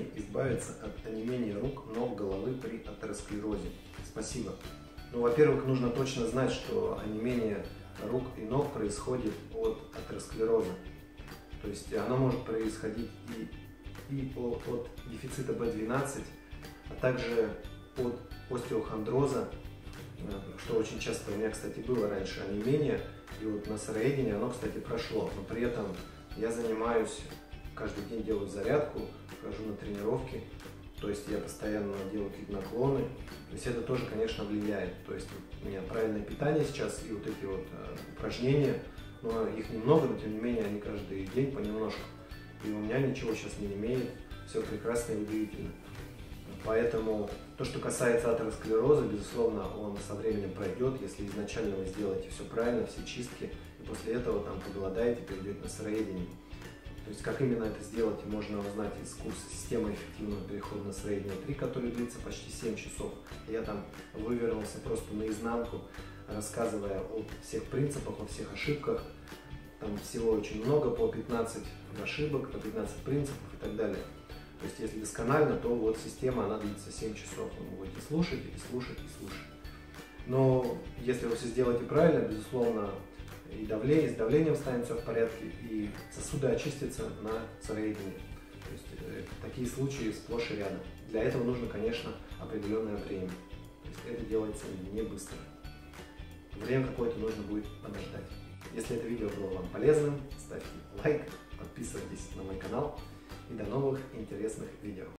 упражнений избавиться от онемения рук, ног, головы при атеросклерозе? Спасибо. Ну, во-первых, нужно точно знать, что онемение рук и ног происходит от атеросклероза. То есть оно может происходить и от дефицита B12, а также от остеохондроза, что очень часто у меня, кстати, было раньше онемение, и вот на сыроедении оно, кстати, прошло. Но при этом я занимаюсь, каждый день делаю зарядку, хожу на тренировки, то есть я постоянно делаю какие-то наклоны, то есть это тоже, конечно, влияет. То есть у меня правильное питание сейчас и вот эти вот упражнения, но их немного, но тем не менее они каждый день понемножку. И у меня ничего сейчас не имеет, все прекрасно и удивительно. Поэтому то, что касается атеросклероза, безусловно, он со временем пройдет, если изначально вы сделаете все правильно, все чистки, и после этого там поголодаете, перейдете на сыроедение. То есть как именно это сделать, можно узнать из курса «Система эффективного перехода на сыроедение 3», который длится почти 7 часов. Я там вывернулся просто наизнанку, рассказывая о всех принципах, о всех ошибках. Там всего очень много, по 15 ошибок, по 15 принципов и так далее. То есть если досконально, то вот система, она длится 7 часов. Вы будете слушать и слушать и слушать. Но если вы все сделаете правильно, безусловно, и с давлением станет все в порядке, и сосуды очистятся на сыроедении. То есть такие случаи сплошь и рядом. Для этого нужно, конечно, определенное время. То есть это делается не быстро. Время какое-то нужно будет подождать. Если это видео было вам полезным, ставьте лайк, подписывайтесь на мой канал и до новых интересных видео.